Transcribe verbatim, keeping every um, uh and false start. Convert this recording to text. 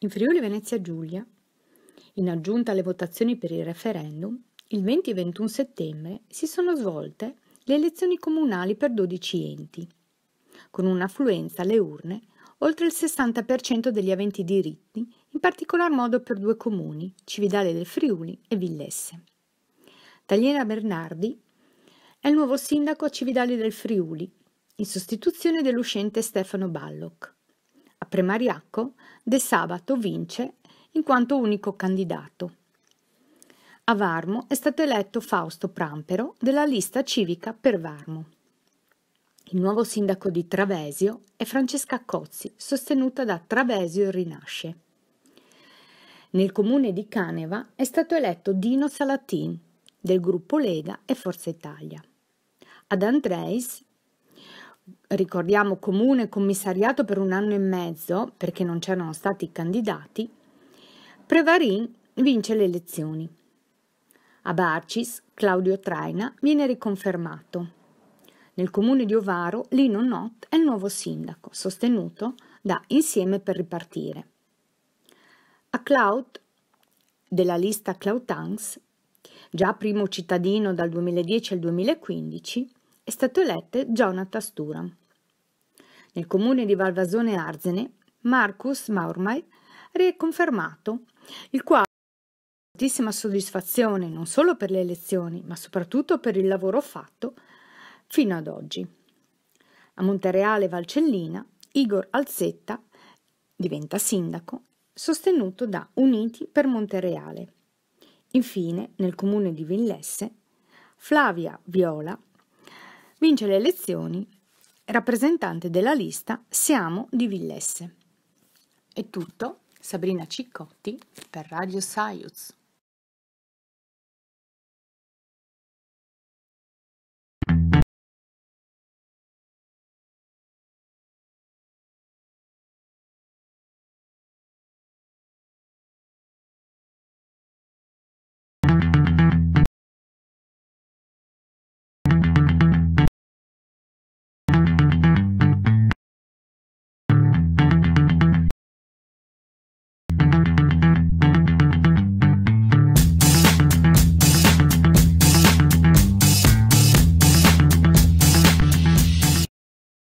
In Friuli Venezia Giulia, in aggiunta alle votazioni per il referendum, il venti e ventuno settembre si sono svolte le elezioni comunali per dodici enti, con un'affluenza alle urne oltre il sessanta per cento degli aventi diritti, in particolar modo per due comuni, Cividale del Friuli e Villesse. Tagliera Bernardi è il nuovo sindaco a Cividale del Friuli, in sostituzione dell'uscente Stefano Balloch. A Premariacco, De Sabato vince in quanto unico candidato. A Varmo è stato eletto Fausto Prampero della lista civica per Varmo. Il nuovo sindaco di Travesio è Francesca Cozzi, sostenuta da Travesio Rinasce. Nel comune di Caneva è stato eletto Dino Salatin, del gruppo Lega e Forza Italia. Ad Andreis, ricordiamo comune commissariato per un anno e mezzo perché non c'erano stati candidati, Prevarin vince le elezioni. A Barcis, Claudio Traina viene riconfermato. Nel comune di Ovaro, Lino Not è il nuovo sindaco, sostenuto da Insieme per ripartire. A Cloud, della lista Cloutans, già primo cittadino dal duemiladieci al duemilaquindici, è stato eletto Jonathan Sturam. Nel comune di Valvasone Arzene, Marcus Maurmai è confermato, il quale ha moltissima soddisfazione non solo per le elezioni, ma soprattutto per il lavoro fatto fino ad oggi. A Montereale Valcellina, Igor Alzetta diventa sindaco, sostenuto da Uniti per Montereale. Infine, nel comune di Villesse, Flavia Viola vince le elezioni, rappresentante della lista Siamo di Villesse. È tutto, Sabrina Ciccotti per Radio Saiuz.